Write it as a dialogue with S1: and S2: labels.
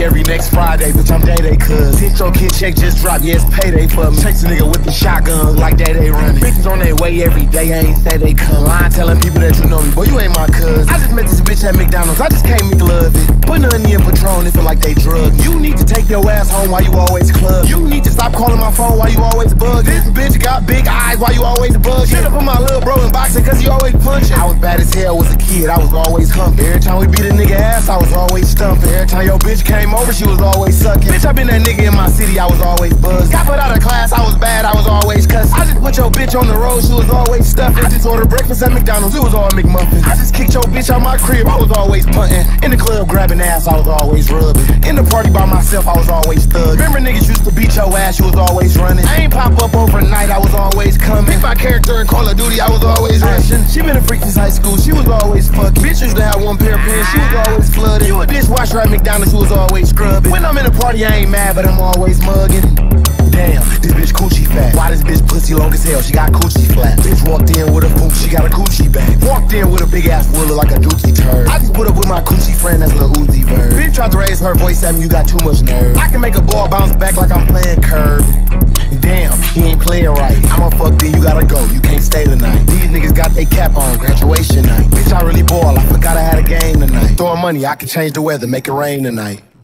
S1: every next Friday, bitch, I'm Day-Day cuz. Hit your kid check just dropped, yeah, it's payday for me. Chase a nigga with the shotgun like Day-Day running. Bitches on their way every day, I ain't say they come. Lying telling people that you know me, boy, you ain't my cuz. I just met this bitch at McDonald's, I just can't make love it. Put honey in Patron, it feel like they drug. You need to take your ass home while you always club. You need to stop calling my phone while you always bug. This bitch got big eyes while you always bug. Should've put my little bro in boxing cause he always punching. I was bad as hell as a kid, I was always humping. Every time we beat a nigga ass, I was always stumping. Every time your bitch came over, she was always sucking. Bitch, I been that nigga in my city, I was always buzzed. Got put out of class, I was bad, I was always cussing. I just put your bitch on the road, she was always stuffing. I just ordered breakfast at McDonald's, it was all McMuffin. I just kicked your bitch out my crib, I was always punting. In the club grabbing ass, I was always rubbing. In the party by myself, I was always thugging. Remember niggas used to beat your ass, you was always running. I ain't pop up overnight, I was always coming. Pick my character in Call of Duty, I was always rushing. She been a freak since high school, she was always fucking. Bitch used to have one pair of pants, she was always flooded. You a dishwasher at McDonald's, you was always scrubbing. When I'm in a party, I ain't mad, but I'm always mugging. Damn, this bitch coochie fat. Why this bitch pussy long as hell? She got coochie flat. Bitch walked in with a poop, she got a coochie bag. Walked in with a big ass wood, look like a dookie turd. I just put up with my coochie friend, that's Lil Uzi Bird. Bitch tried to raise her voice at me, you got too much nerve. I can make a ball bounce back like I'm playing curve. Damn, he ain't playing right. I'ma fuck then, you gotta go, you can't stay tonight. These niggas got they cap on, graduation night. Bitch, I really ball, I forgot I had a game tonight. Throwing money, I can change the weather, make it rain tonight.